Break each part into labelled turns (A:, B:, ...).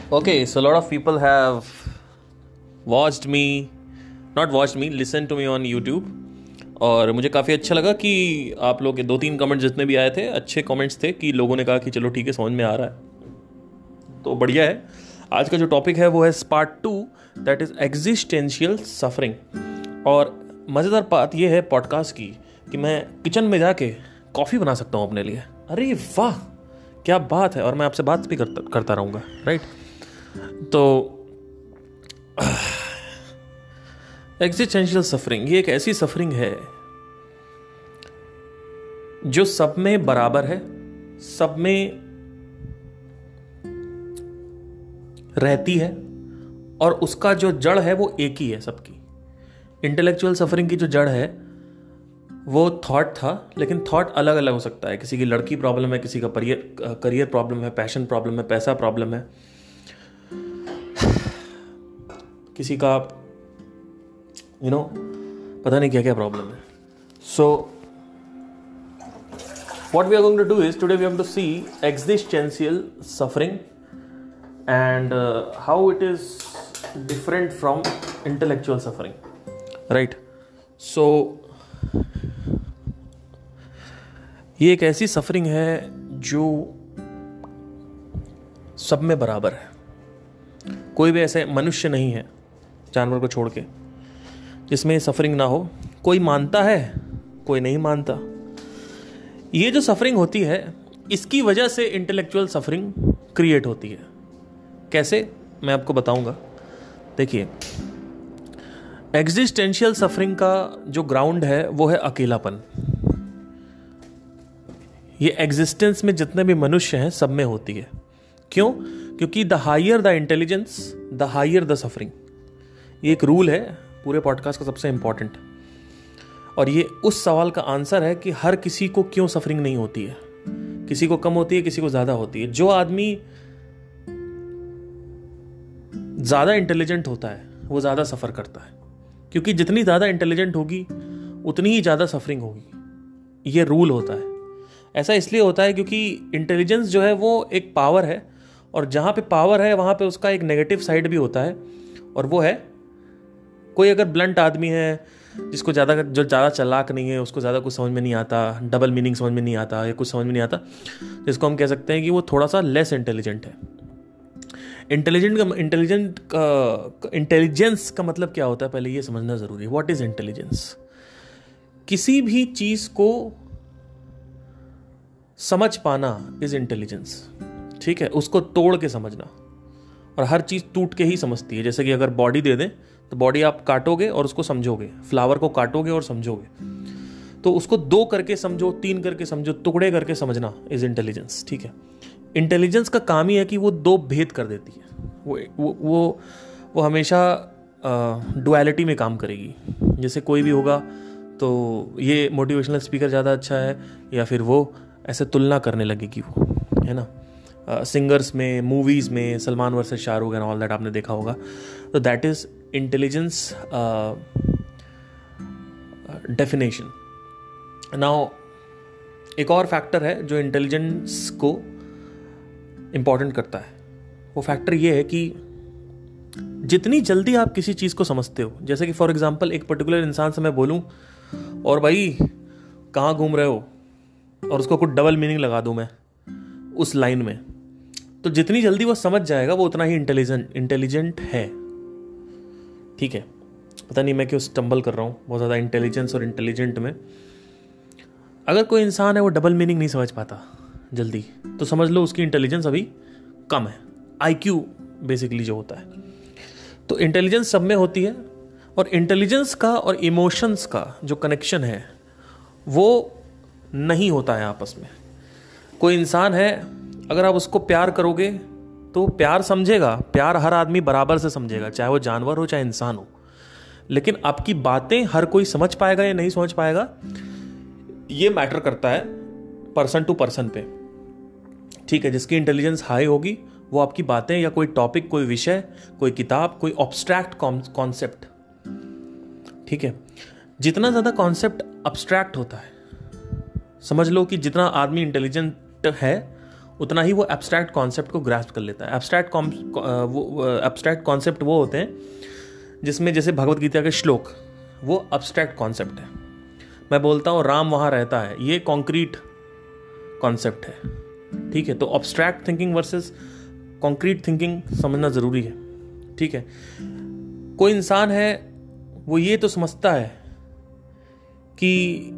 A: Okay, so a lot of people have listened to me on YouTube. और मुझे काफ़ी अच्छा लगा कि आप लोग के 2-3 कमेंट्स जितने भी आए थे अच्छे कमेंट्स थे कि लोगों ने कहा कि चलो ठीक है, समझ में आ रहा है, तो बढ़िया है। आज का जो टॉपिक है वो है part 2, that is existential suffering. और मज़ेदार बात ये है पॉडकास्ट की कि मैं किचन में जाके कॉफ़ी बना सकता हूँ अपने लिए। अरे वाह, क्या बात है। और मैं आपसे बात भी करता रहूँगा, राइट। तो एग्जिस्टेंशियल सफरिंग ये एक ऐसी सफरिंग है जो सब में बराबर है, सब में रहती है, और उसका जो जड़ है वो एक ही है सबकी। इंटेलेक्चुअल सफरिंग की जो जड़ है वो थॉट था, लेकिन थॉट अलग अलग हो सकता है। किसी की लड़की प्रॉब्लम है, किसी का करियर प्रॉब्लम है, पैशन प्रॉब्लम है, पैसा प्रॉब्लम है, किसी का पता नहीं क्या क्या प्रॉब्लम है। सो what we are going to do is today we have to see existential suffering and how it is different from intellectual suffering, right? So ये एक ऐसी सफरिंग है जो सब में बराबर है। कोई भी ऐसे मनुष्य नहीं है जानवर को छोड़ के जिसमें सफरिंग ना हो। कोई मानता है, कोई नहीं मानता। ये जो सफरिंग होती है इसकी वजह से इंटेलेक्चुअल सफरिंग क्रिएट होती है। कैसे, मैं आपको बताऊंगा। देखिए, एग्जिस्टेंशियल सफरिंग का जो ग्राउंड है वो है अकेलापन। ये एग्जिस्टेंस में जितने भी मनुष्य हैं सब में होती है। क्यों? क्योंकि the higher the intelligence the higher the suffering. ये एक रूल है पूरे पॉडकास्ट का सबसे इंपॉर्टेंट, और ये उस सवाल का आंसर है कि हर किसी को क्यों सफरिंग नहीं होती है। किसी को कम होती है, किसी को ज्यादा होती है। जो आदमी ज्यादा इंटेलिजेंट होता है वो ज्यादा सफर करता है, क्योंकि जितनी ज्यादा इंटेलिजेंट होगी उतनी ही ज्यादा सफरिंग होगी। ये रूल होता है। ऐसा इसलिए होता है क्योंकि इंटेलिजेंस जो है वो एक पावर है, और जहां पे पावर है वहां पे उसका एक नेगेटिव साइड भी होता है, और वो है कोई अगर ब्लंट आदमी है जो ज़्यादा चालाक नहीं है, उसको ज़्यादा कुछ समझ में नहीं आता, डबल मीनिंग समझ में नहीं आता या कुछ समझ में नहीं आता, जिसको हम कह सकते हैं कि वो थोड़ा सा लेस इंटेलिजेंट है। इंटेलिजेंस का मतलब क्या होता है पहले ये समझना ज़रूरी है। What is intelligence? किसी भी चीज़ को समझ पाना इज़ इंटेलिजेंस, ठीक है। उसको तोड़ के समझना, और हर चीज़ टूट के ही समझती है। जैसे कि अगर बॉडी दे दें तो बॉडी आप काटोगे और उसको समझोगे, फ्लावर को काटोगे और समझोगे, तो उसको 2 करके समझो, 3 करके समझो, टुकड़े करके समझना इज इंटेलिजेंस, ठीक है। इंटेलिजेंस का काम ही है कि वो 2 भेद कर देती है। वो हमेशा डुअलिटी में काम करेगी। जैसे कोई भी होगा तो ये मोटिवेशनल स्पीकर ज़्यादा अच्छा है, या फिर वो ऐसे तुलना करने लगेगी, वो है ना। सिंगर्स में, मूवीज़ में Salman versus Shahrukh and all that आपने देखा होगा। तो that is intelligence definition. Now एक और फैक्टर है जो इंटेलिजेंस को इम्पॉर्टेंट करता है। वो फैक्टर ये है कि जितनी जल्दी आप किसी चीज़ को समझते हो, जैसे कि फॉर एग्जांपल एक पर्टिकुलर इंसान से मैं बोलूँ और भाई कहाँ घूम रहे हो, और उसको कुछ डबल मीनिंग लगा दूँ मैं उस लाइन में, तो जितनी जल्दी वो समझ जाएगा वो उतना ही इंटेलिजेंट है, ठीक है। पता नहीं मैं क्यों स्टम्बल कर रहा हूँ बहुत ज़्यादा इंटेलिजेंस और इंटेलिजेंट में। अगर कोई इंसान है वो डबल मीनिंग नहीं समझ पाता जल्दी, तो समझ लो उसकी इंटेलिजेंस अभी कम है। IQ बेसिकली जो होता है। तो इंटेलिजेंस सब में होती है, और इंटेलिजेंस का और इमोशंस का जो कनेक्शन है वो नहीं होता है आपस में। कोई इंसान है, अगर आप उसको प्यार करोगे तो प्यार समझेगा। प्यार हर आदमी बराबर से समझेगा, चाहे वो जानवर हो चाहे इंसान हो। लेकिन आपकी बातें हर कोई समझ पाएगा या नहीं समझ पाएगा, ये मैटर करता है पर्सन टू पर्सन पे, ठीक है। जिसकी इंटेलिजेंस हाई होगी वो आपकी बातें या कोई टॉपिक, कोई विषय, कोई किताब, कोई ऑब्स्ट्रैक्ट कॉन्सेप्ट, ठीक है। जितना ज़्यादा कॉन्सेप्ट अब्स्ट्रैक्ट होता है, समझ लो कि जितना आदमी इंटेलिजेंट है उतना ही वो एब्स्ट्रैक्ट कॉन्सेप्ट को ग्रास्प कर लेता है। एब्स्ट्रैक्ट कॉन्सेप्ट वो होते हैं जिसमें, जैसे भगवत गीता के श्लोक, वो एब्स्ट्रैक्ट कॉन्सेप्ट है। मैं बोलता हूँ राम वहाँ रहता है, ये कॉन्क्रीट कॉन्सेप्ट है, ठीक है। तो abstract thinking versus concrete thinking समझना ज़रूरी है, ठीक है। कोई इंसान है, वो ये तो समझता है कि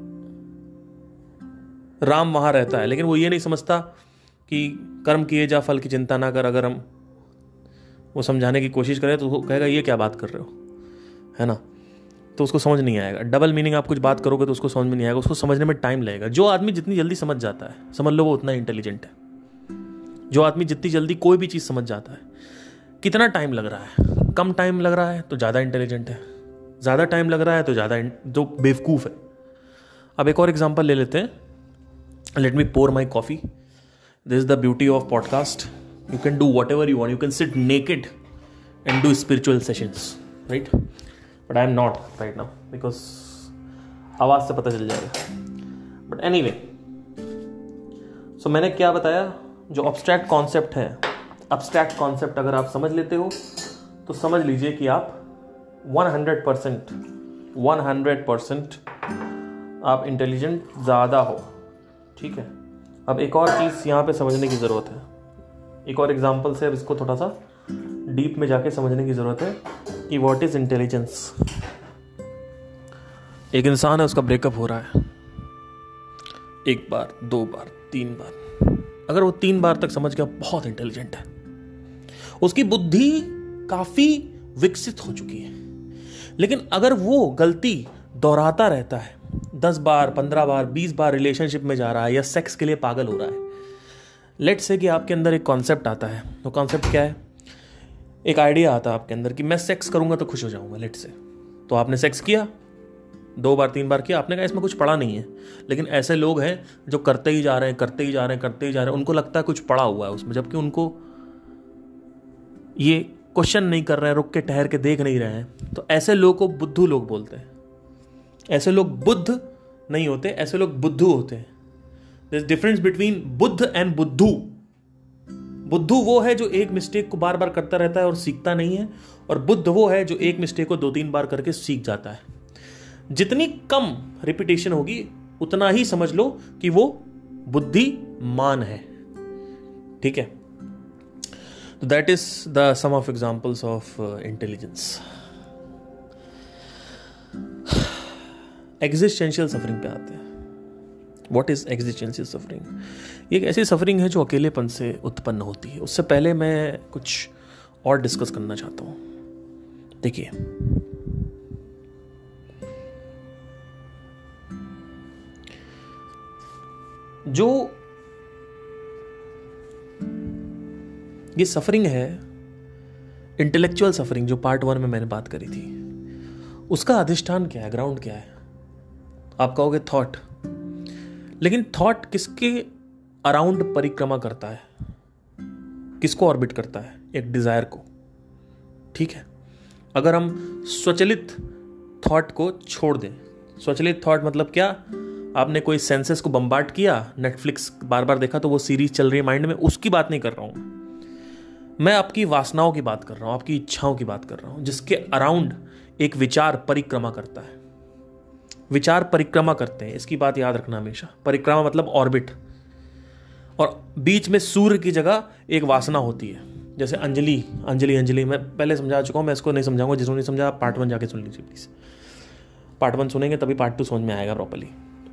A: राम वहाँ रहता है, लेकिन वो ये नहीं समझता कि कर्म किए जा फल की चिंता ना कर। अगर हम वो समझाने की कोशिश करें तो वो कहेगा ये क्या बात कर रहे हो, है ना। तो उसको समझ नहीं आएगा। डबल मीनिंग आप कुछ बात करोगे तो उसको समझ में नहीं आएगा, उसको समझने में टाइम लगेगा। जो आदमी जितनी जल्दी समझ जाता है, समझ लो वो उतना इंटेलिजेंट है। जो आदमी जितनी जल्दी कोई भी चीज़ समझ जाता है, कितना टाइम लग रहा है, कम टाइम लग रहा है तो ज़्यादा इंटेलिजेंट है, ज़्यादा टाइम लग रहा है तो ज़्यादा जो बेवकूफ़ है। अब एक और एग्जांपल ले लेते हैं। Let me pour my coffee. This is the beauty of podcast, you can do whatever you want, you can sit naked and do spiritual sessions, right. But I am not right now because आवाज़ से पता चल जाएगा। But anyway, सो मैंने क्या बताया, जो abstract concept है, एब्स्ट्रैक्ट कॉन्सेप्ट अगर आप समझ लेते हो तो समझ लीजिए कि आप 100% आप इंटेलिजेंट ज़्यादा हो, ठीक है। अब एक और चीज़ यहाँ पे समझने की ज़रूरत है, एक और एग्जांपल से अब इसको थोड़ा सा डीप में जाके समझने की ज़रूरत है कि व्हाट इज़ इंटेलिजेंस। एक इंसान है, उसका ब्रेकअप हो रहा है, एक बार, दो बार, तीन बार। अगर वो 3 बार तक समझ गया, बहुत इंटेलिजेंट है, उसकी बुद्धि काफ़ी विकसित हो चुकी है। लेकिन अगर वो गलती दोहराता रहता है, 10 बार, 15 बार, 20 बार रिलेशनशिप में जा रहा है या सेक्स के लिए पागल हो रहा है, लेट्स से कि आपके अंदर एक कॉन्सेप्ट आता है। तो कॉन्सेप्ट क्या है? एक आइडिया आता है आपके अंदर कि मैं सेक्स करूंगा तो खुश हो जाऊंगा, लेट्स से। तो आपने सेक्स किया, 2 बार 3 बार किया, आपने कहा इसमें कुछ पड़ा नहीं है। लेकिन ऐसे लोग हैं जो करते ही जा रहे हैं, उनको लगता है कुछ पड़ा हुआ है उसमें, जबकि उनको ये क्वेश्चन नहीं कर रहे हैं, रुक के ठहर के देख नहीं रहे हैं। तो ऐसे लोगों को बुद्धू लोग बोलते हैं। ऐसे लोग बुद्ध नहीं होते, ऐसे लोग बुद्धू होते हैं। There is difference between Buddha and बुद्धू। बुद्धू वो है जो एक मिस्टेक को बार बार करता रहता है और सीखता नहीं है, और बुद्ध वो है जो एक मिस्टेक को 2-3 बार करके सीख जाता है। जितनी कम रिपीटेशन होगी उतना ही समझ लो कि वो बुद्धिमान है, ठीक है। तो that is the some of examples of intelligence. Existential suffering पे आते हैं। What is existential suffering? ये एक ऐसी सफरिंग है जो अकेलेपन से उत्पन्न होती है। उससे पहले मैं कुछ और डिस्कस करना चाहता हूं। देखिए, जो ये सफरिंग है, इंटेलेक्चुअल सफरिंग, जो पार्ट 1 में मैंने बात करी थी, उसका अधिष्ठान क्या है, ग्राउंड क्या है? आप कहोगे थॉट। लेकिन थॉट किसके अराउंड परिक्रमा करता है, किसको ऑर्बिट करता है? एक डिजायर को, ठीक है। अगर हम स्वचलित थॉट को छोड़ दें, स्वचलित थॉट मतलब क्या? आपने कोई सेंसेस को बम्बार्ड किया, नेटफ्लिक्स बार बार देखा तो वो सीरीज चल रही है माइंड में, उसकी बात नहीं कर रहा हूं मैं आपकी वासनाओं की बात कर रहा हूं, आपकी इच्छाओं की बात कर रहा हूं, जिसके अराउंड एक विचार परिक्रमा करता है। विचार परिक्रमा करते हैं, इसकी बात याद रखना हमेशा। परिक्रमा मतलब ऑर्बिट, और बीच में सूर्य की जगह एक वासना होती है। जैसे अंजलि अंजलि अंजलि, मैं पहले समझा चुका हूं, मैं इसको नहीं समझाऊंगा। जिसको नहीं समझा पार्ट 1 जाके सुन लीजिए प्लीज। पार्ट 1 सुनेंगे तभी पार्ट 2 समझ में आएगा प्रॉपर्ली।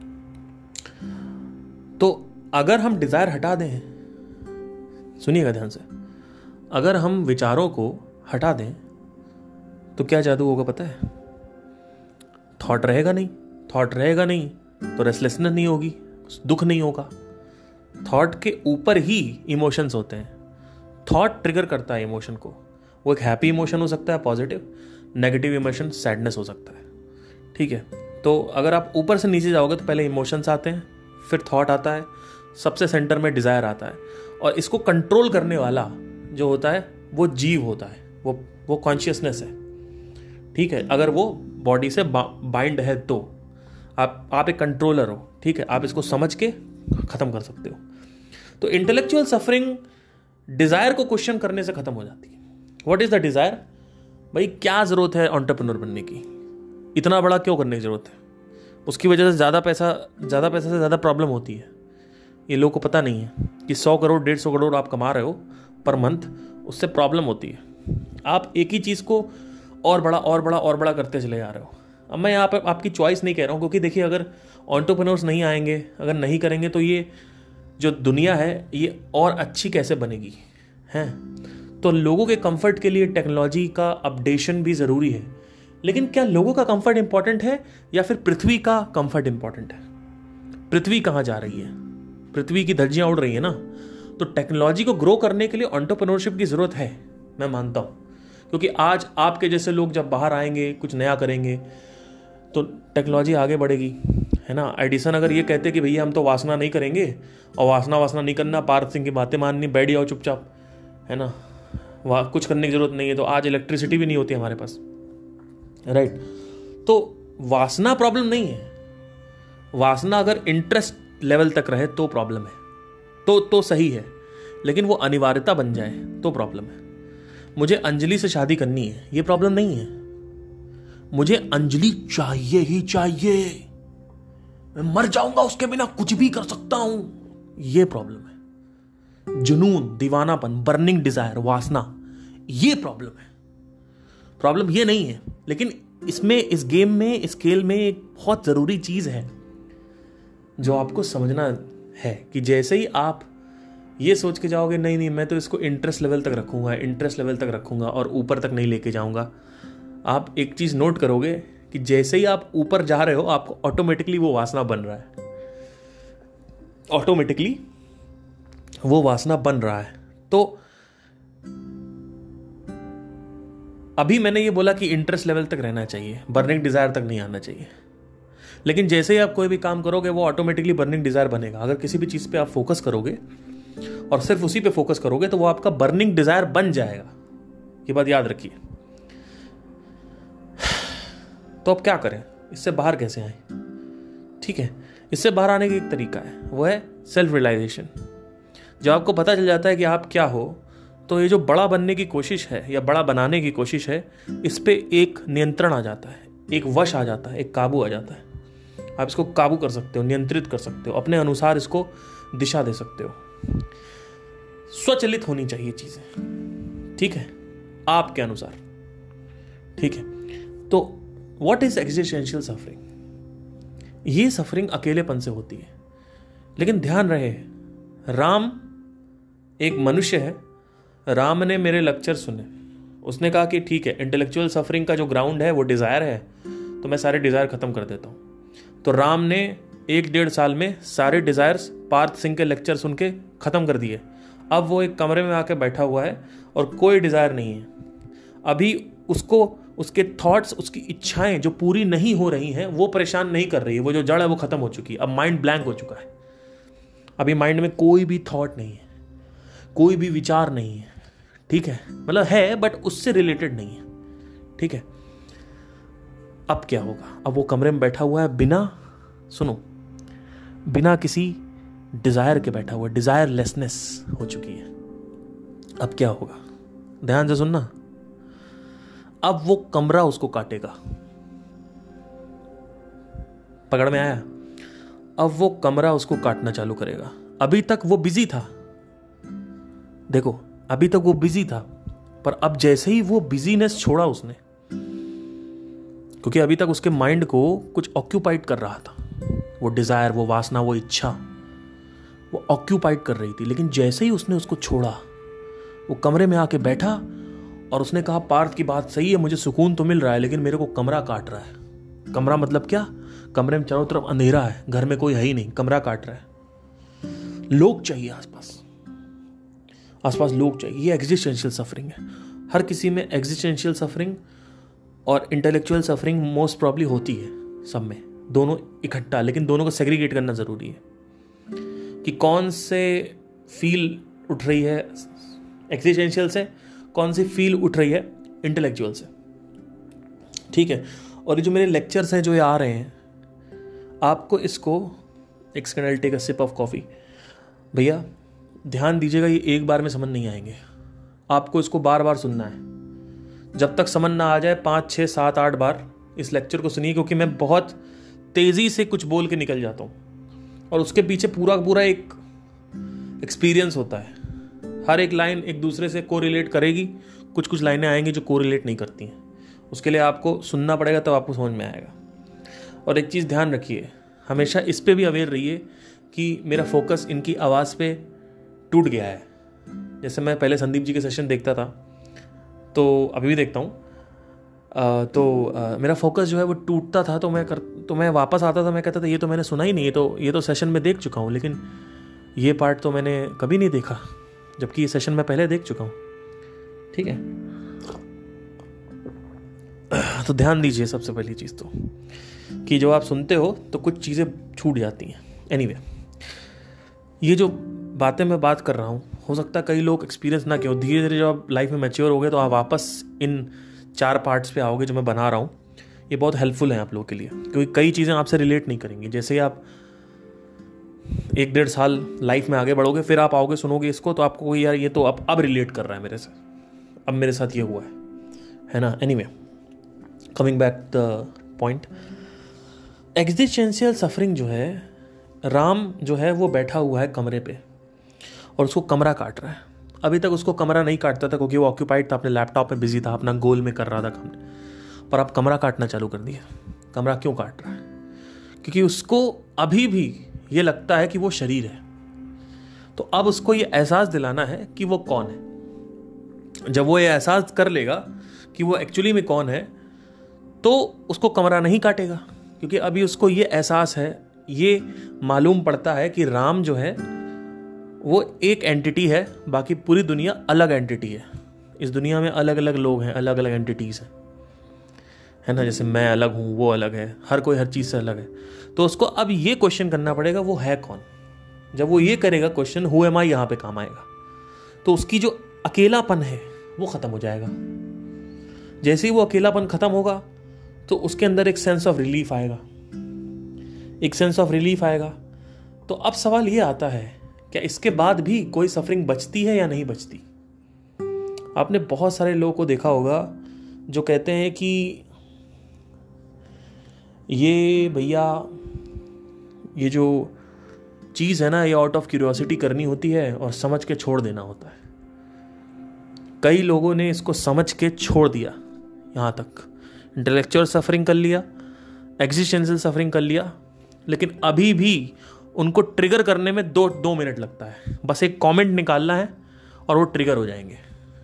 A: तो अगर हम डिजायर हटा दें, सुनिएगा ध्यान से, अगर हम विचारों को हटा दें तो क्या जादू होगा पता है? थॉट रहेगा नहीं। थॉट रहेगा नहीं तो रेस्टलेसनेस नहीं होगी, दुख नहीं होगा। थॉट के ऊपर ही इमोशंस होते हैं। थॉट ट्रिगर करता है इमोशन को। वो एक हैप्पी इमोशन हो सकता है, पॉजिटिव, नेगेटिव इमोशन सैडनेस हो सकता है, ठीक है। तो अगर आप ऊपर से नीचे जाओगे तो पहले इमोशंस आते हैं, फिर थॉट आता है, सबसे सेंटर में डिजायर आता है, और इसको कंट्रोल करने वाला जो होता है वो जीव होता है, वो कॉन्शियसनेस है, ठीक है। अगर वो बॉडी से बाइंड है तो आप एक कंट्रोलर हो, ठीक है। आप इसको समझ के खत्म कर सकते हो। तो इंटेलेक्चुअल सफरिंग डिजायर को क्वेश्चन करने से खत्म हो जाती है। What is the desire? भाई क्या जरूरत है एंटरप्रेन्योर बनने की, इतना बड़ा क्यों करने की जरूरत है? उसकी वजह से ज़्यादा पैसा से ज़्यादा प्रॉब्लम होती है। ये लोगों को पता नहीं है कि 100 करोड़ 150 करोड़ आप कमा रहे हो पर मंथ, उससे प्रॉब्लम होती है। आप एक ही चीज़ को और बड़ा करते चले जा रहे हो। अब मैं यहाँ पर आपकी चॉइस नहीं कह रहा हूँ, क्योंकि देखिए अगर एंटरप्रेन्योर्स नहीं आएंगे, अगर नहीं करेंगे, तो ये जो दुनिया है ये और अच्छी कैसे बनेगी हैं? तो लोगों के कंफर्ट के लिए टेक्नोलॉजी का अपडेशन भी ज़रूरी है, लेकिन क्या लोगों का कंफर्ट इंपॉर्टेंट है या फिर पृथ्वी का कंफर्ट इंपॉर्टेंट है? पृथ्वी कहाँ जा रही है? पृथ्वी की धज्जियां उड़ रही है ना। तो टेक्नोलॉजी को ग्रो करने के लिए एंटरप्रेन्योरशिप की जरूरत है, मैं मानता हूं, क्योंकि आज आपके जैसे लोग जब बाहर आएंगे, कुछ नया करेंगे, तो टेक्नोलॉजी आगे बढ़ेगी, है ना। एडिसन अगर ये कहते कि भैया हम तो वासना नहीं करेंगे और वासना नहीं करना, पार्थ सिंह की बातें माननी, बैठ जाओ चुपचाप, है ना, कुछ करने की जरूरत नहीं है, तो आज इलेक्ट्रिसिटी भी नहीं होती हमारे पास, राइट। तो वासना प्रॉब्लम नहीं है। वासना अगर इंटरेस्ट लेवल तक रहे तो प्रॉब्लम है, तो सही है, लेकिन वो अनिवार्यता बन जाए तो प्रॉब्लम है। मुझे अंजलि से शादी करनी है, ये प्रॉब्लम नहीं है। मुझे अंजलि चाहिए ही चाहिए, मैं मर जाऊंगा उसके बिना, कुछ भी कर सकता हूं, ये प्रॉब्लम है। जुनून, दीवानापन, बर्निंग डिजायर, वासना, ये प्रॉब्लम है। प्रॉब्लम ये नहीं है। लेकिन इसमें, इस गेम में, इस खेल में एक बहुत जरूरी चीज है जो आपको समझना है कि जैसे ही आप ये सोच के जाओगे नहीं मैं तो इसको इंटरेस्ट लेवल तक रखूंगा और ऊपर तक नहीं लेके जाऊंगा, आप एक चीज नोट करोगे कि जैसे ही आप ऊपर जा रहे हो आपको ऑटोमेटिकली वो वासना बन रहा है, ऑटोमेटिकली वो वासना बन रहा है। तो अभी मैंने ये बोला कि इंटरेस्ट लेवल तक रहना चाहिए, बर्निंग डिजायर तक नहीं आना चाहिए। लेकिन जैसे ही आप कोई भी काम करोगे वो ऑटोमेटिकली बर्निंग डिजायर बनेगा। अगर किसी भी चीज पे आप फोकस करोगे और सिर्फ उसी पे फोकस करोगे तो वो आपका बर्निंग डिजायर बन जाएगा, ये बात याद रखिए। तो अब क्या करें, इससे बाहर कैसे आए? ठीक है, इससे बाहर आने का एक तरीका है, वो है सेल्फ रियलाइजेशन। जब आपको पता चल जाता है कि आप क्या हो, तो ये जो बड़ा बनने की कोशिश है या बड़ा बनाने की कोशिश है, इस पे एक नियंत्रण आ जाता है, एक वश आ जाता है, एक काबू आ जाता है। आप इसको काबू कर सकते हो, नियंत्रित कर सकते हो, अपने अनुसार इसको दिशा दे सकते हो। स्वचलित होनी चाहिए चीजें, ठीक है, आपके अनुसार, ठीक है। तो व्हाट इज एग्जिस्टेंशियल सफरिंग? ये सफरिंग अकेलेपन से होती है। लेकिन ध्यान रहे, राम एक मनुष्य है, राम ने मेरे लेक्चर सुने, उसने कहा कि ठीक है, इंटेलेक्चुअल सफरिंग का जो ग्राउंड है वो डिजायर है, तो मैं सारे डिजायर खत्म कर देता हूं। तो राम ने 1-1.5 साल में सारे डिजायर्स पार्थ सिंह के लेक्चर सुन के खत्म कर दिए। अब वो एक कमरे में आके बैठा हुआ है और कोई डिजायर नहीं है। अभी उसको उसके थॉट्स, उसकी इच्छाएं जो पूरी नहीं हो रही हैं वो परेशान नहीं कर रही है, वो जो जड़ है वो खत्म हो चुकी है। अब माइंड ब्लैंक हो चुका है, अभी माइंड में कोई भी थॉट नहीं है, कोई भी विचार नहीं है, ठीक है, मतलब है बट उससे रिलेटेड नहीं है, ठीक है। अब क्या होगा? अब वो कमरे में बैठा हुआ है बिना किसी डिजायर के बैठा हुआ, डिजायरलेसनेस हो चुकी है। अब क्या होगा? ध्यान से सुनना। अब वो कमरा उसको काटेगा, पकड़ में आया? अब वो कमरा उसको काटना चालू करेगा। अभी तक वो बिजी था, देखो, अभी तक वो बिजी था, पर अब जैसे ही वो बिजीनेस छोड़ा उसने, क्योंकि अभी तक उसके माइंड को कुछ ऑक्यूपाइड कर रहा था, वो डिजायर, वो वासना, वो इच्छा, वो ऑक्यूपाइड कर रही थी। लेकिन जैसे ही उसने उसको छोड़ा, वो कमरे में आके बैठा और उसने कहा, पार्थ की बात सही है, मुझे सुकून तो मिल रहा है, लेकिन मेरे को कमरा काट रहा है। कमरा मतलब क्या? कमरे में चारों तरफ अंधेरा है, घर में कोई है ही नहीं, कमरा काट रहा है। लोग चाहिए आसपास लोग चाहिए। ये एग्जिस्टेंशियल सफरिंग है। हर किसी में एग्जिस्टेंशियल सफरिंग और इंटेलेक्चुअल सफरिंग मोस्ट प्रॉब्ली होती है, सब में, दोनों इकट्ठा। लेकिन दोनों को सेग्रीगेट करना जरूरी है कि कौन से फील उठ रही है एग्जिस्टेंशियल से, कौन सी फील उठ रही है इंटेलेक्चुअल से, ठीक है। और ये जो मेरे लेक्चर्स हैं जो ये आ रहे हैं, आपको इसको, एक second, I take a sip of coffee. भैया ध्यान दीजिएगा, ये एक बार में समझ नहीं आएंगे, आपको इसको बार बार सुनना है। जब तक समझ ना आ जाए 5, 6, 7, 8 बार इस लेक्चर को सुनिए, क्योंकि मैं बहुत तेज़ी से कुछ बोल के निकल जाता हूँ और उसके पीछे पूरा पूरा एक एक्सपीरियंस होता है। हर एक लाइन एक दूसरे से कोरिलेट करेगी, कुछ कुछ लाइनें आएंगी जो कोरिलेट नहीं करती हैं। उसके लिए आपको सुनना पड़ेगा, तब आपको समझ में आएगा। और एक चीज़ ध्यान रखिए, हमेशा इस पे भी अवेयर रहिए कि मेरा फोकस इनकी आवाज़ पे टूट गया है। जैसे मैं पहले संदीप जी के सेशन देखता था, तो अभी भी देखता हूँ, मेरा फोकस जो है वो टूटता था, तो मैं वापस आता था, मैं कहता था ये तो मैंने सुना ही नहीं, ये तो सेशन में देख चुका हूँ, लेकिन ये पार्ट तो मैंने कभी नहीं देखा, जबकि ये सेशन मैं पहले देख चुका हूँ। ठीक है, तो ध्यान दीजिए सबसे पहली चीज़ तो, कि जब आप सुनते हो तो कुछ चीज़ें छूट जाती हैं। एनीवे, ये जो बातें मैं बात कर रहा हूँ, हो सकता है कई लोग एक्सपीरियंस ना किए हो। धीरे धीरे जब आप लाइफ में मैच्योर हो गए तो आप वापस इन 4 पार्ट्स पे आओगे जो मैं बना रहा हूँ। ये बहुत हेल्पफुल है आप लोगों के लिए, क्योंकि कई चीज़ें आपसे रिलेट नहीं करेंगी। जैसे ही आप 1-1.5 साल लाइफ में आगे बढ़ोगे, फिर आप आओगे सुनोगे इसको, तो आपको यार ये तो अब रिलेट कर रहा है मेरे से, अब मेरे साथ ये हुआ है ना। Anyway, coming back the point, existential suffering जो है, राम जो है वो बैठा हुआ है कमरे पे और उसको कमरा काट रहा है। अभी तक उसको कमरा नहीं काटता था क्योंकि वो ऑक्यूपाइड था, अपने लैपटॉप में बिजी था, अपना गोल में कर रहा था काम, पर अब कमरा काटना चालू कर दिया। कमरा क्यों काट रहा है? क्योंकि उसको अभी भी ये लगता है कि वो शरीर है। तो अब उसको ये एहसास दिलाना है कि वो कौन है। जब वो ये एहसास कर लेगा कि वो एक्चुअली में कौन है, तो उसको कमरा नहीं काटेगा, क्योंकि अभी उसको ये एहसास है, ये मालूम पड़ता है कि राम जो है वो एक एंटिटी है, बाकी पूरी दुनिया अलग एंटिटी है। इस दुनिया में अलग अलग लोग हैं, अलग अलग एंटिटीज हैं, है ना। जैसे मैं अलग हूँ, वो अलग है, हर कोई हर चीज़ से अलग है। तो उसको अब ये क्वेश्चन करना पड़ेगा, वो है कौन। जब वो ये करेगा क्वेश्चन, हु एम आई, यहाँ पे काम आएगा। तो उसकी जो अकेलापन है वो ख़त्म हो जाएगा। जैसे ही वो अकेलापन ख़त्म होगा तो उसके अंदर एक सेंस ऑफ रिलीफ आएगा, एक सेंस ऑफ रिलीफ आएगा। तो अब सवाल ये आता है, क्या इसके बाद भी कोई सफरिंग बचती है या नहीं बचती? आपने बहुत सारे लोगों को देखा होगा जो कहते हैं कि ये भैया, ये जो चीज़ है ना, ये आउट ऑफ क्यूरियोसिटी करनी होती है और समझ के छोड़ देना होता है। कई लोगों ने इसको समझ के छोड़ दिया, यहाँ तक इंटेलेक्चुअल सफरिंग कर लिया, एग्जिस्टेंशियल सफरिंग कर लिया, लेकिन अभी भी उनको ट्रिगर करने में 2 मिनट लगता है। बस एक कमेंट निकालना है और वो ट्रिगर हो जाएंगे।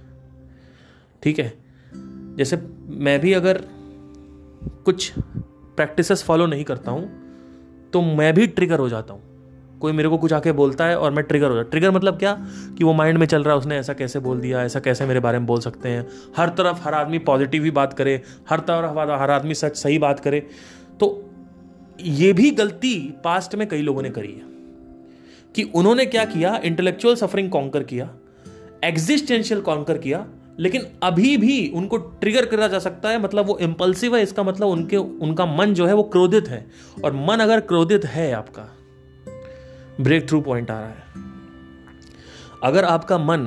A: ठीक है, जैसे मैं भी अगर कुछ प्रैक्टिसेस फॉलो नहीं करता हूँ तो मैं भी ट्रिगर हो जाता हूँ। कोई मेरे को कुछ आके बोलता है और मैं ट्रिगर हो जाता। ट्रिगर मतलब क्या, कि वो माइंड में चल रहा है, उसने ऐसा कैसे बोल दिया, ऐसा कैसे मेरे बारे में बोल सकते हैं। हर तरफ हर आदमी पॉजिटिव ही बात करे, हर तरफ हर आदमी सच सही बात करे। तो ये भी गलती पास्ट में कई लोगों ने करी है कि उन्होंने क्या किया, इंटेलेक्चुअल सफरिंग कॉन्कर किया, एग्जिस्टेंशियल कॉन्कर किया, लेकिन अभी भी उनको ट्रिगर करा जा सकता है। मतलब वो इंपल्सिव है, इसका मतलब उनका मन जो है वो क्रोधित है। और मन अगर क्रोधित है, आपका ब्रेक थ्रू पॉइंट आ रहा है। अगर आपका मन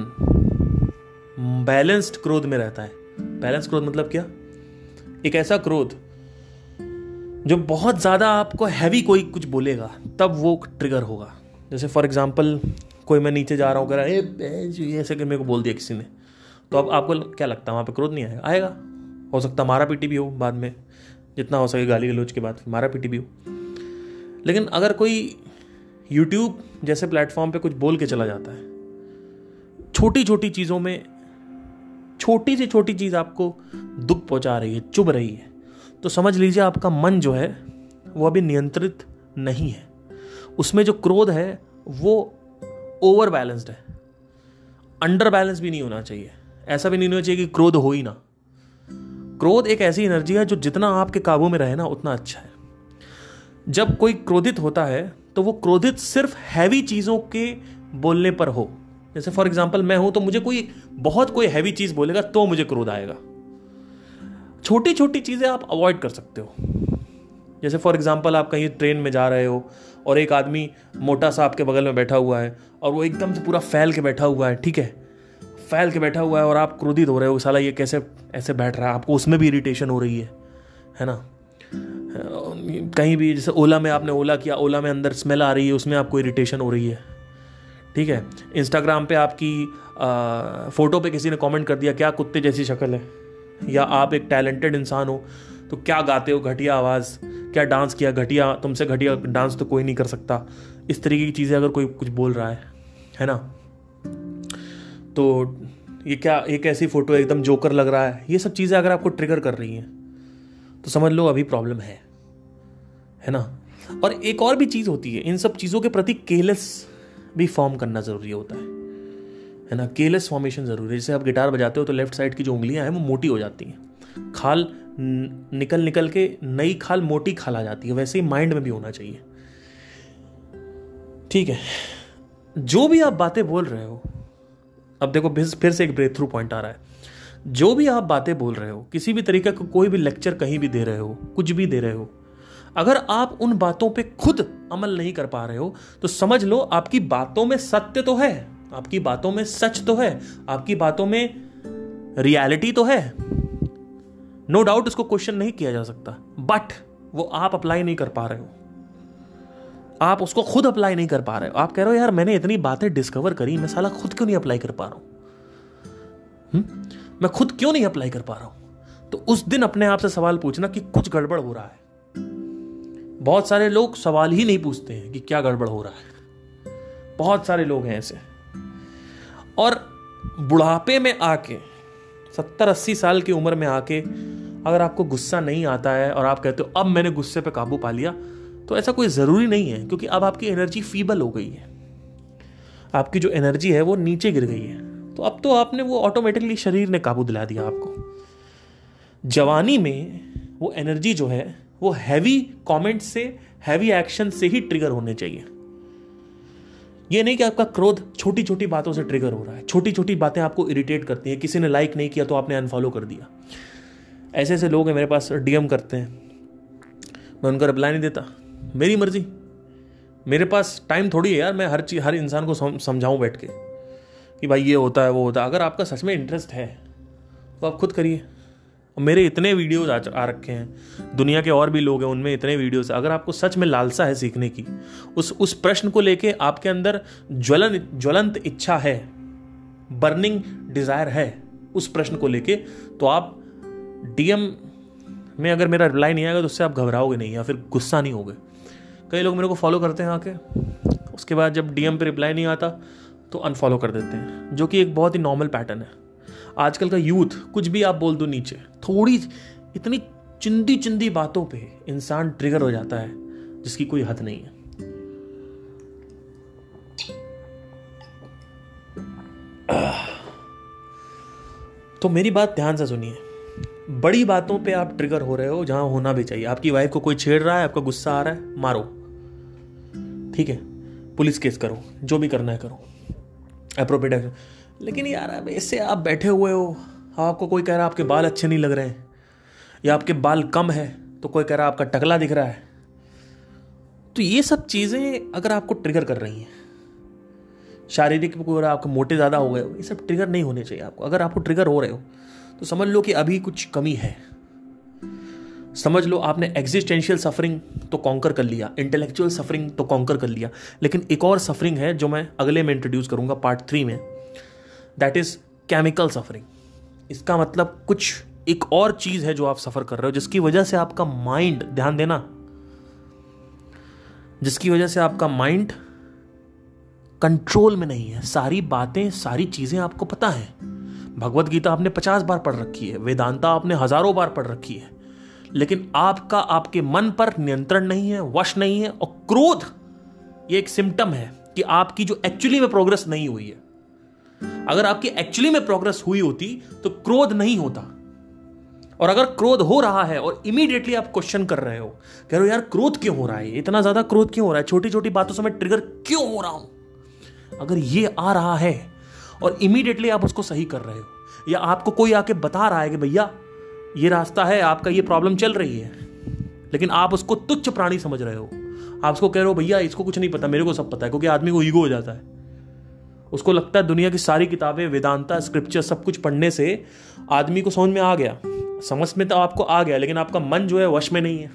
A: बैलेंस्ड क्रोध में रहता है, बैलेंस क्रोध मतलब क्या, एक ऐसा क्रोध जो बहुत ज्यादा आपको हैवी कोई कुछ बोलेगा तब वो ट्रिगर होगा। जैसे फॉर एग्जांपल, कोई मैं नीचे जा रहा हूँ, कह रहा है ऐसे कि मेरे को बोल दिया किसी ने, तो अब आपको क्या लगता है वहाँ पे क्रोध नहीं आएगा? आएगा। हो सकता है मारा पीटी भी हो बाद में, जितना हो सके गाली गलौज के बाद मारा पीटी भी हो। लेकिन अगर कोई यूट्यूब जैसे प्लेटफॉर्म पे कुछ बोल के चला जाता है, छोटी छोटी चीज़ों में छोटी से छोटी चीज़ आपको दुख पहुंचा रही है, चुभ रही है, तो समझ लीजिए आपका मन जो है वो अभी नियंत्रित नहीं है। उसमें जो क्रोध है वो ओवर बैलेंस्ड है, अंडर बैलेंस भी नहीं होना चाहिए। ऐसा भी नहीं होना चाहिए कि क्रोध हो ही ना। क्रोध एक ऐसी एनर्जी है जो जितना आपके काबू में रहे ना उतना अच्छा है। जब कोई क्रोधित होता है तो वो क्रोधित सिर्फ हैवी चीज़ों के बोलने पर हो। जैसे फॉर एग्जांपल मैं हूं, तो मुझे कोई हैवी चीज़ बोलेगा तो मुझे क्रोध आएगा। छोटी छोटी चीज़ें आप अवॉइड कर सकते हो। जैसे फॉर एग्जांपल आप कहीं ट्रेन में जा रहे हो और एक आदमी मोटा सा आपके बगल में बैठा हुआ है और वो एकदम से पूरा फैल के बैठा हुआ है, ठीक है, फैल के बैठा हुआ है और आप क्रोधित हो रहे हो, साला ये कैसे ऐसे बैठ रहा है, आपको उसमें भी इरिटेशन हो रही है ना। कहीं भी जैसे ओला में आपने ओला किया, ओला में अंदर स्मेल आ रही है, उसमें आपको इरिटेशन हो रही है, ठीक है। इंस्टाग्राम पे आपकी फ़ोटो पे किसी ने कमेंट कर दिया क्या कुत्ते जैसी शक्ल है, या आप एक टैलेंटेड इंसान हो तो क्या गाते हो घटिया आवाज़, क्या डांस किया घटिया, तुमसे घटिया डांस तो कोई नहीं कर सकता, इस तरीके की चीज़ें अगर कोई कुछ बोल रहा है ना, तो ये क्या, एक ऐसी फ़ोटो एकदम जोकर लग रहा है, ये सब चीज़ें अगर आपको ट्रिगर कर रही हैं तो समझ लो अभी प्रॉब्लम है ना। और एक और भी चीज़ होती है, इन सब चीज़ों के प्रति केयरलेस भी फॉर्म करना ज़रूरी होता है ना। केयरलेस फॉर्मेशन ज़रूरी है। जैसे आप गिटार बजाते हो तो लेफ्ट साइड की जो उंगलियां हैं वो मोटी हो जाती हैं, खाल निकल के नई खाल मोटी खाल आ जाती है, वैसे ही माइंड में भी होना चाहिए, ठीक है। जो भी आप बातें बोल रहे हो, अब देखो फिर से एक ब्रेक थ्रू पॉइंट आ रहा है, जो भी आप बातें बोल रहे हो, किसी भी तरीके का कोई भी लेक्चर कहीं भी दे रहे हो, कुछ भी दे रहे हो, अगर आप उन बातों पे खुद अमल नहीं कर पा रहे हो तो समझ लो आपकी बातों में सत्य तो है, आपकी बातों में सच तो है, आपकी बातों में रियलिटी तो है, नो डाउट, उसको क्वेश्चन नहीं किया जा सकता, बट वो आप अप्लाई नहीं कर पा रहे हो, आप उसको खुद अप्लाई नहीं कर पा रहे हो। आप कह रहे हो यार मैंने इतनी बातें डिस्कवर करी, मैं साला खुद क्यों नहीं अप्लाई कर पा रहा हूं, मैं खुद क्यों नहीं अप्लाई कर पा रहा हूं। तो उस दिन अपने आप से सवाल पूछना कि कुछ गड़बड़ हो रहा है। बहुत सारे लोग सवाल ही नहीं पूछते हैं कि क्या गड़बड़ हो रहा है, बहुत सारे लोग हैं ऐसे। और बुढ़ापे में आके 70-80 साल की उम्र में आके अगर आपको गुस्सा नहीं आता है और आप कहते हो अब मैंने गुस्से पे काबू पा लिया, तो ऐसा कोई ज़रूरी नहीं है, क्योंकि अब आपकी एनर्जी फीबल हो गई है, आपकी जो एनर्जी है वो नीचे गिर गई है। तो अब तो आपने वो ऑटोमेटिकली शरीर ने काबू दिला दिया आपको। जवानी में वो एनर्जी जो है वो हैवी कमेंट से, हैवी एक्शन से ही ट्रिगर होने चाहिए। ये नहीं कि आपका क्रोध छोटी छोटी बातों से ट्रिगर हो रहा है, छोटी छोटी बातें आपको इरिटेट करती हैं, किसी ने लाइक नहीं किया तो आपने अनफॉलो कर दिया। ऐसे ऐसे लोग हैं मेरे पास, डीएम करते हैं, मैं उनका रिप्लाई नहीं देता, मेरी मर्जी, मेरे पास टाइम थोड़ी है यार मैं हर इंसान को समझाऊं बैठ के कि भाई ये होता है वो होता है। अगर आपका सच में इंटरेस्ट है तो आप खुद करिए। मेरे इतने वीडियोस आ रखे हैं, दुनिया के और भी लोग हैं उनमें इतने वीडियोस। अगर आपको सच में लालसा है सीखने की, उस प्रश्न को लेके आपके अंदर ज्वलंत इच्छा है, बर्निंग डिजायर है उस प्रश्न को लेके, तो आप डीएम में अगर मेरा रिप्लाई नहीं आएगा तो उससे आप घबराओगे नहीं या फिर गुस्सा नहीं होगे। कई लोग मेरे को फॉलो करते हैं आके, उसके बाद जब डीएम पे रिप्लाई नहीं आता तो अनफॉलो कर देते हैं, जो कि एक बहुत ही नॉर्मल पैटर्न है। आजकल का यूथ, कुछ भी आप बोल दो नीचे, थोड़ी इतनी चिंदी चिंदी बातों पे इंसान ट्रिगर हो जाता है जिसकी कोई हद नहीं है। तो मेरी बात ध्यान से सुनिए, बड़ी बातों पे आप ट्रिगर हो रहे हो जहां होना भी चाहिए। आपकी वाइफ को कोई छेड़ रहा है, आपका गुस्सा आ रहा है, मारो, ठीक है, पुलिस केस करो, जो भी करना है करो, एप्रोप्रिएट एक्शन। लेकिन यार अब ऐसे आप बैठे हुए हो, आपको कोई कह रहा है आपके बाल अच्छे नहीं लग रहे हैं, या आपके बाल कम है, तो कोई कह रहा है आपका टकला दिख रहा है, तो ये सब चीज़ें अगर आपको ट्रिगर कर रही हैं, शारीरिक कोई रहा आपको मोटे ज़्यादा हो गए, ये सब ट्रिगर नहीं होने चाहिए आपको। अगर आपको ट्रिगर हो रहे हो तो समझ लो कि अभी कुछ कमी है, समझ लो आपने एग्जिस्टेंशियल सफरिंग तो कॉन्कर कर लिया, इंटेलेक्चुअल सफरिंग तो कॉन्कर कर लिया, लेकिन एक और सफरिंग है जो मैं अगले में इंट्रोड्यूस करूंगा पार्ट 3 में, दैट इज केमिकल सफरिंग। इसका मतलब कुछ एक और चीज है जो आप सफर कर रहे हो, जिसकी वजह से आपका माइंड, ध्यान देना, जिसकी वजह से आपका माइंड कंट्रोल में नहीं है। सारी बातें, सारी चीजें आपको पता है, भगवत गीता आपने 50 बार पढ़ रखी है, वेदांता आपने हजारों बार पढ़ रखी है, लेकिन आपका आपके मन पर नियंत्रण नहीं है, वश नहीं है। और क्रोध ये एक सिम्टम है कि आपकी जो एक्चुअली में प्रोग्रेस नहीं हुई है। अगर आपकी एक्चुअली में प्रोग्रेस हुई होती तो क्रोध नहीं होता। और अगर क्रोध हो रहा है और इमीडिएटली आप क्वेश्चन कर रहे हो, कह रहे हो यार क्रोध क्यों हो रहा है, इतना ज्यादा क्रोध क्यों हो रहा है, छोटी छोटी बातों से मैं ट्रिगर क्यों हो रहा हूं, अगर ये आ रहा है और इमीडिएटली आप उसको सही कर रहे हो, या आपको कोई आके बता रहा है कि भैया ये रास्ता है, आपका ये प्रॉब्लम चल रही है, लेकिन आप उसको तुच्छ प्राणी समझ रहे हो। आप उसको कह रहे हो भैया इसको कुछ नहीं पता, मेरे को सब पता है, क्योंकि आदमी को ईगो हो जाता है। उसको लगता है दुनिया की सारी किताबें, वेदांता, स्क्रिप्चर, सब कुछ पढ़ने से आदमी को समझ में आ गया। समझ में तो आपको आ गया, लेकिन आपका मन जो है वश में नहीं है।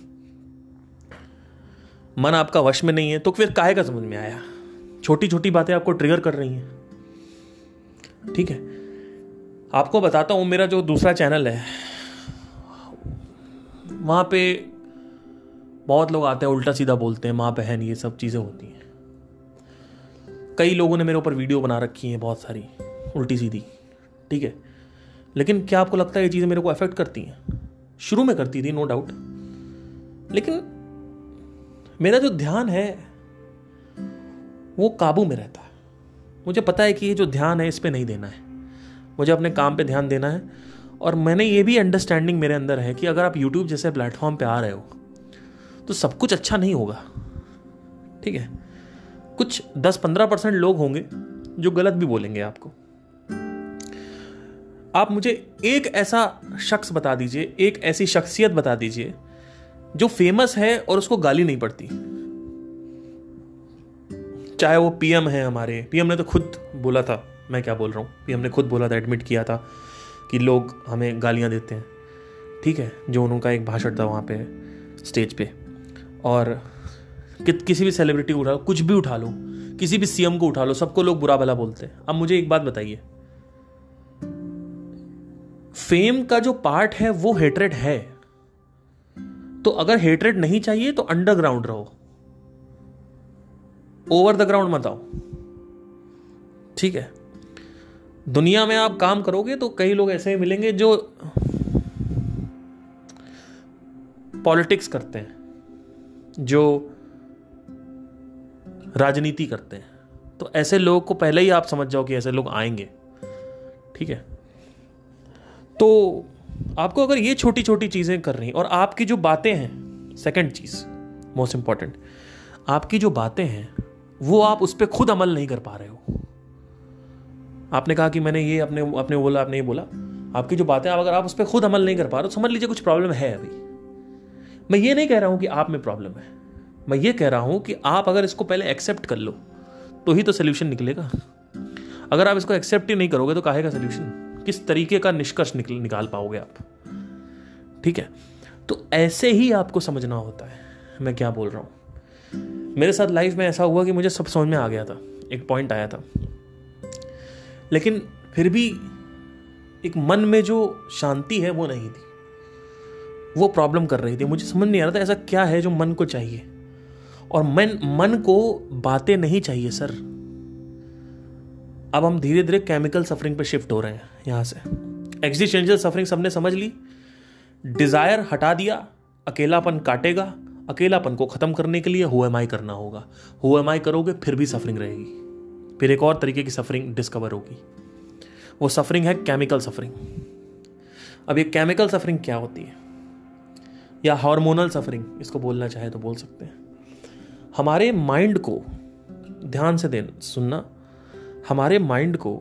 A: मन आपका वश में नहीं है तो फिर काहे का समझ में आया? छोटी छोटी बातें आपको ट्रिगर कर रही हैं। ठीक है, आपको बताता हूं, मेरा जो दूसरा चैनल है वहां पे बहुत लोग आते हैं, उल्टा सीधा बोलते हैं, माँ बहन, ये सब चीजें होती हैं। कई लोगों ने मेरे ऊपर वीडियो बना रखी हैं बहुत सारी उल्टी सीधी। ठीक है, लेकिन क्या आपको लगता है ये चीजें मेरे को अफेक्ट करती हैं? शुरू में करती थी, नो डाउट, लेकिन मेरा जो ध्यान है वो काबू में रहता है। मुझे पता है कि ये जो ध्यान है इस पे नहीं देना है, मुझे अपने काम पे ध्यान देना है। और मैंने ये भी अंडरस्टैंडिंग मेरे अंदर है कि अगर आप यूट्यूब जैसे प्लेटफॉर्म पे आ रहे हो तो सब कुछ अच्छा नहीं होगा। ठीक है, कुछ 10-15% लोग होंगे जो गलत भी बोलेंगे आपको। आप मुझे एक ऐसा शख्स बता दीजिए, एक ऐसी शख्सियत बता दीजिए जो फेमस है और उसको गाली नहीं पड़ती। चाहे वो पीएम है हमारे, पीएम ने तो खुद बोला था, मैं क्या बोल रहा हूँ, पीएम ने खुद बोला था, एडमिट किया था कि लोग हमें गालियां देते हैं। ठीक है, जो उनका एक भाषण था वहाँ पे स्टेज पे। और किसी भी सेलिब्रिटी को उठा लो, कुछ भी उठा लो, किसी भी सीएम को उठा लो, सबको लोग बुरा भला बोलते हैं। अब मुझे एक बात बताइए, फेम का जो पार्ट है वो हेट्रेड है, तो अगर हेट्रेड नहीं चाहिए तो अंडरग्राउंड रहो, ओवर द ग्राउंड मत आओ। ठीक है, दुनिया में आप काम करोगे तो कई लोग ऐसे मिलेंगे जो पॉलिटिक्स करते हैं, जो राजनीति करते हैं, तो ऐसे लोगों को पहले ही आप समझ जाओ कि ऐसे लोग आएंगे। ठीक है, तो आपको अगर ये छोटी छोटी चीजें कर रही और आपकी जो बातें हैं, सेकंड चीज मोस्ट इंपॉर्टेंट, आपकी जो बातें हैं वो आप उस पर खुद अमल नहीं कर पा रहे हो। आपने कहा कि मैंने ये अपने बोला, आपने ये बोला, आपकी जो बातें अगर आप उस पर खुद अमल नहीं कर पा रहे हो, समझ लीजिए कुछ प्रॉब्लम है अभी। मैं ये नहीं कह रहा हूं कि आप में प्रॉब्लम है, मैं ये कह रहा हूं कि आप अगर इसको पहले एक्सेप्ट कर लो तो ही तो सोल्यूशन निकलेगा। अगर आप इसको एक्सेप्ट ही नहीं करोगे तो काहे का सोल्यूशन, किस तरीके का निष्कर्ष निकाल पाओगे आप? ठीक है, तो ऐसे ही आपको समझना होता है मैं क्या बोल रहा हूं। मेरे साथ लाइफ में ऐसा हुआ कि मुझे सब समझ में आ गया था, एक पॉइंट आया था, लेकिन फिर भी एक मन में जो शांति है वो नहीं थी, वो प्रॉब्लम कर रही थी। मुझे समझ नहीं आ रहा था ऐसा क्या है जो मन को चाहिए, और मन को बातें नहीं चाहिए सर। अब हम धीरे धीरे केमिकल सफरिंग पे शिफ्ट हो रहे हैं। यहां से एक्जिस्टेंशियल सफरिंग सबने समझ ली, डिजायर हटा दिया, अकेलापन काटेगा, अकेलापन को खत्म करने के लिए हु एम आई करना होगा। हु एम आई करोगे फिर भी सफरिंग रहेगी, फिर एक और तरीके की सफरिंग डिस्कवर होगी, वो सफरिंग है केमिकल सफरिंग। अब ये केमिकल सफरिंग क्या होती है, या हार्मोनल सफरिंग इसको बोलना चाहे तो बोल सकते हैं। हमारे माइंड को ध्यान से सुनना, हमारे माइंड को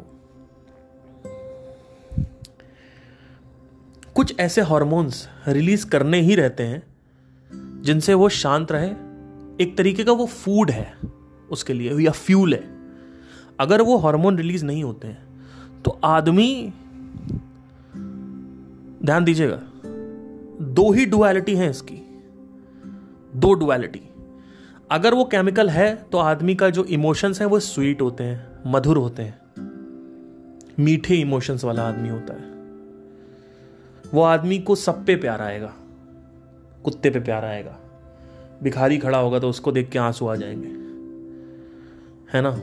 A: कुछ ऐसे हार्मोन्स रिलीज करने ही रहते हैं जिनसे वो शांत रहे। एक तरीके का वो फूड है उसके लिए, या फ्यूल है। अगर वो हार्मोन रिलीज नहीं होते हैं तो आदमी, ध्यान दीजिएगा, दो ही डुअलिटी है इसकी, दो डुअलिटी। अगर वो केमिकल है तो आदमी का जो इमोशंस है वो स्वीट होते हैं, मधुर होते हैं, मीठे इमोशंस वाला आदमी होता है। वो आदमी को सब पे प्यार आएगा, कुत्ते पे प्यार आएगा, भिखारी खड़ा होगा तो उसको देख के आंसू आ जाएंगे, है ना।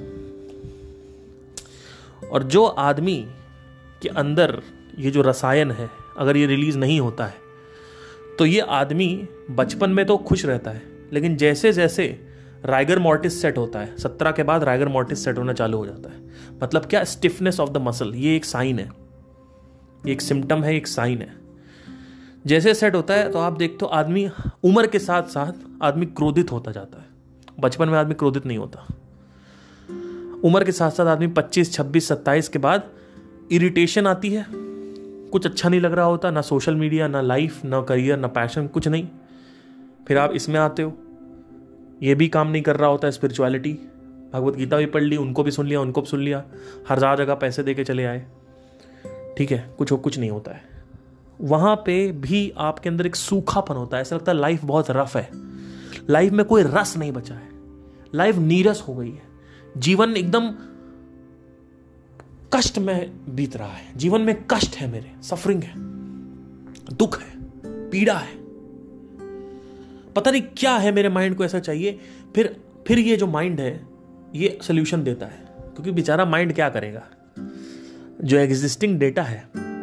A: और जो आदमी के अंदर ये जो रसायन है अगर ये रिलीज नहीं होता है तो ये आदमी बचपन में तो खुश रहता है, लेकिन जैसे जैसे राइगर मॉर्टिस सेट होता है, 17 के बाद राइगर मॉर्टिस सेट होना चालू हो जाता है। मतलब क्या, स्टिफनेस ऑफ द मसल, ये एक साइन है, ये एक सिम्टम है, एक साइन है। जैसे सेट होता है तो आप देखते हो आदमी उम्र के साथ साथ आदमी क्रोधित होता जाता है। बचपन में आदमी क्रोधित नहीं होता, उम्र के साथ साथ आदमी 25, 26, 27 के बाद इरिटेशन आती है, कुछ अच्छा नहीं लग रहा होता, ना सोशल मीडिया, ना लाइफ, ना करियर, ना पैशन, कुछ नहीं। फिर आप इसमें आते हो, ये भी काम नहीं कर रहा होता है स्पिरिचुअलिटी, भगवत गीता भी पढ़ ली, उनको भी सुन लिया, उनको भी सुन लिया, हर जगह पैसे दे के चले आए, ठीक है, कुछ नहीं होता है। वहाँ पे भी आपके अंदर एक सूखापन होता है, ऐसा लगता है लाइफ बहुत रफ है, लाइफ में कोई रस नहीं बचा है, लाइफ नीरस हो गई है, जीवन एकदम कष्ट में बीत रहा है, जीवन में कष्ट है, मेरे सफरिंग है, दुख है, पीड़ा है, पता नहीं क्या है, मेरे माइंड को ऐसा चाहिए। फिर ये जो माइंड है ये सोल्यूशन देता है, क्योंकि बेचारा माइंड क्या करेगा, जो एग्जिस्टिंग डेटा है,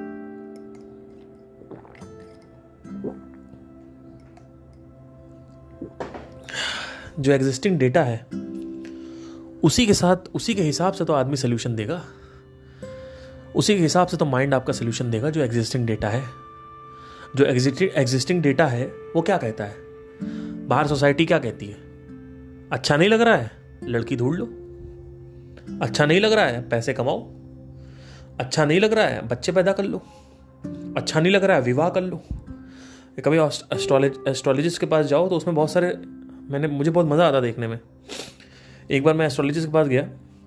A: उसी के हिसाब से तो आदमी सोल्यूशन देगा, उसी के हिसाब से तो माइंड आपका सोल्यूशन देगा। जो एग्जिस्टिंग डेटा है, जो एग्जिस्टिंग डेटा है वो क्या कहता है, बाहर सोसाइटी क्या कहती है, अच्छा नहीं लग रहा है लड़की ढूंढ लो, अच्छा नहीं लग रहा है पैसे कमाओ, अच्छा नहीं लग रहा है बच्चे पैदा कर लो, अच्छा नहीं लग रहा है विवाह कर लो। कभी एस्ट्रोलॉजिस्ट के पास जाओ तो उसमें बहुत सारे, मुझे बहुत मज़ा आता देखने में। एक बार मैं एस्ट्रोलॉजिस्ट के पास गया,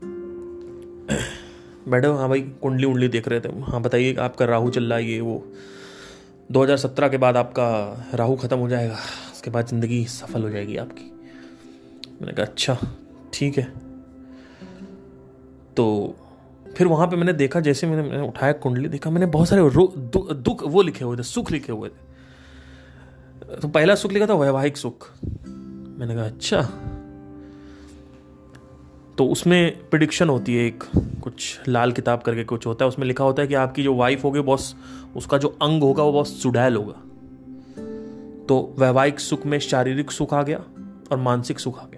A: बैठे, हाँ भाई कुंडली उंडली देख रहे थे, हाँ बताइए आपका राहु चल रहा है, ये वो 2017 के बाद आपका राहु खत्म हो जाएगा, उसके बाद ज़िंदगी सफल हो जाएगी आपकी। मैंने कहा अच्छा ठीक है। तो फिर वहाँ पे मैंने देखा, जैसे मैंने उठाया कुंडली देखा, मैंने बहुत सारे दुख वो लिखे हुए थे, सुख लिखे हुए थे। तो पहला सुख लिखा था वैवाहिक सुख। मैंने कहा अच्छा। तो उसमें प्रेडिक्शन होती है, एक कुछ लाल किताब करके कुछ होता है, उसमें लिखा होता है कि आपकी जो वाइफ होगी बॉस, उसका जो अंग होगा वो बहुत सुडैल होगा। तो वैवाहिक सुख में शारीरिक सुख आ गया और मानसिक सुख आ गया।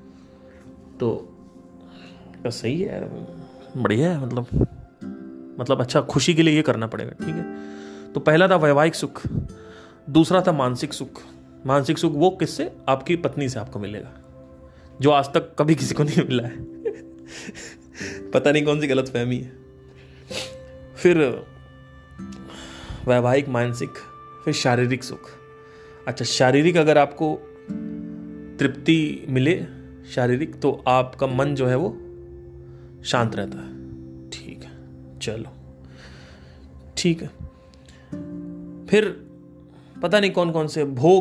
A: तो सही है यार, बढ़िया है, मतलब अच्छा, खुशी के लिए ये करना पड़ेगा, ठीक है। तो पहला था वैवाहिक सुख, दूसरा था मानसिक सुख। मानसिक सुख वो किससे, आपकी पत्नी से आपको मिलेगा, जो आज तक कभी किसी को नहीं मिला है। पता नहीं कौन सी गलत फहमी है। फिर वैवाहिक, मानसिक, फिर शारीरिक सुख। अच्छा, शारीरिक अगर आपको तृप्ति मिले शारीरिक, तो आपका मन जो है वो शांत रहता है, ठीक है, चलो ठीक है। फिर पता नहीं कौन कौन से भोग,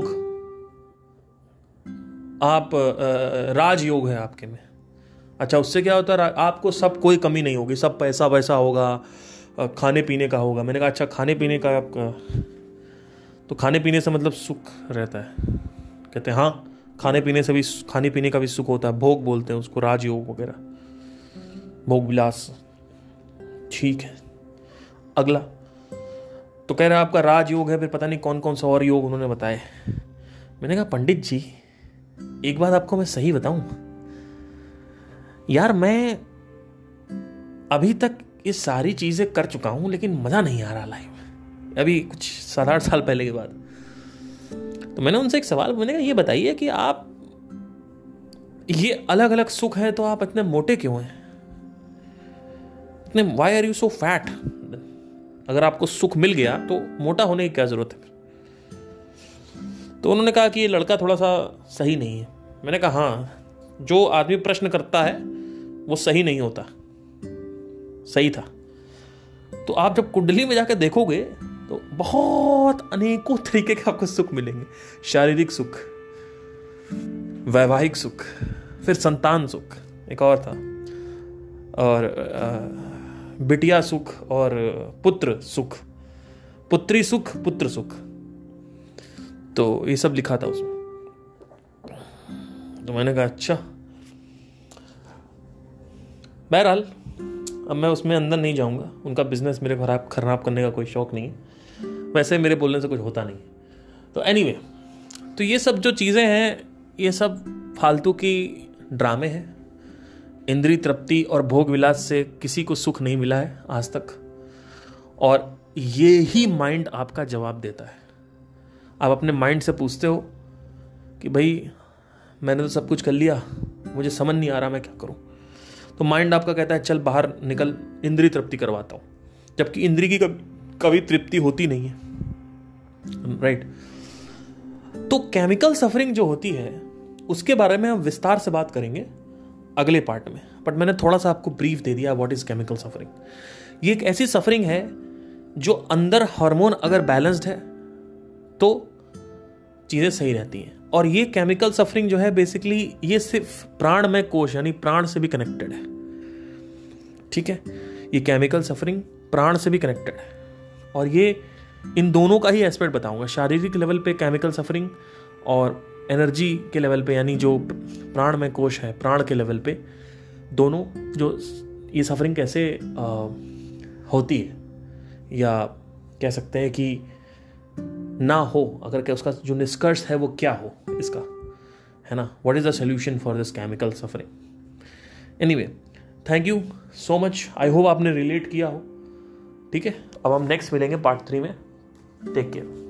A: आप राजयोग है आपके में। अच्छा, उससे क्या होता है, आपको सब कोई कमी नहीं होगी, सब पैसा वैसा होगा, खाने पीने का होगा। मैंने कहा अच्छा, खाने पीने का आपका, तो खाने पीने से मतलब सुख रहता है। कहते हैं हाँ, खाने पीने का भी सुख होता है, भोग बोलते हैं उसको, राजयोग वगैरह, भोग विलास, ठीक है। अगला तो कह रहा है आपका राजयोग है, फिर पता नहीं कौन कौन सा और योग उन्होंने बताए। मैंने कहा पंडित जी एक बात आपको मैं सही बताऊं यार, मैं अभी तक ये सारी चीजें कर चुका हूं, लेकिन मजा नहीं आ रहा लाइफ में, अभी कुछ 7-8 साल पहले के बाद। तो मैंने उनसे एक सवाल, मैंने कहा ये बताइए कि आप ये अलग अलग सुख है, तो आप इतने मोटे क्यों हैं, इतने, why are you so fat? अगर आपको सुख मिल गया तो मोटा होने की क्या जरूरत है? तो उन्होंने कहा कि ये लड़का थोड़ा सा सही नहीं है। मैंने कहा हाँ, जो आदमी प्रश्न करता है वो सही नहीं होता, सही था। तो आप जब कुंडली में जाकर देखोगे तो बहुत अनेकों तरीके के आपको सुख मिलेंगे। शारीरिक सुख, वैवाहिक सुख, फिर संतान सुख एक और था, और बिटिया सुख, और पुत्र सुख, पुत्री सुख, पुत्र सुख। तो ये सब लिखा था उसमें। तो मैंने कहा अच्छा। बहरहाल अब मैं उसमें अंदर नहीं जाऊंगा, उनका बिजनेस मेरे खराब करने का कोई शौक नहीं है, वैसे मेरे बोलने से कुछ होता नहीं। तो एनीवे, तो ये सब जो चीज़ें हैं ये सब फालतू की ड्रामे हैं। इंद्रिय तृप्ति और भोग विलास से किसी को सुख नहीं मिला है आज तक, और ये ही माइंड आपका जवाब देता है। आप अपने माइंड से पूछते हो कि भाई मैंने तो सब कुछ कर लिया, मुझे समझ नहीं आ रहा मैं क्या करूं। तो माइंड आपका कहता है चल बाहर निकल, इंद्रिय तृप्ति करवाता हूं, जबकि इंद्रिय की कभी तृप्ति होती नहीं है, राइट। तो तो केमिकल सफरिंग जो होती है उसके बारे में हम विस्तार से बात करेंगे अगले पार्ट में, बट मैंने थोड़ा सा आपको ब्रीफ दे दिया व्हाट इज केमिकल सफरिंग। ये एक ऐसी सफरिंग है जो अंदर हार्मोन अगर बैलेंस्ड है तो चीज़ें सही रहती हैं। और ये केमिकल सफरिंग जो है बेसिकली ये सिर्फ प्राणमय कोश यानी प्राण से भी कनेक्टेड है, ठीक है। ये केमिकल सफरिंग प्राण से भी कनेक्टेड है और ये इन दोनों का ही एस्पेक्ट बताऊंगा, शारीरिक लेवल पे केमिकल सफरिंग और एनर्जी के लेवल पे यानी जो प्राणमय कोश है प्राण के लेवल पे, दोनों जो ये सफरिंग कैसे होती है या कह सकते हैं कि ना हो, अगर क्या उसका जो निष्कर्ष है वो क्या हो इसका, है ना, what is the solution for this chemical suffering. Anyway, thank you so much, I hope आपने रिलेट किया हो, ठीक है। अब हम नेक्स्ट मिलेंगे पार्ट 3 में, टेक केयर।